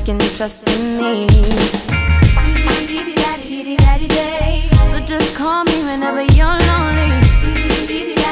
can trust in me. So just call me whenever you're lonely.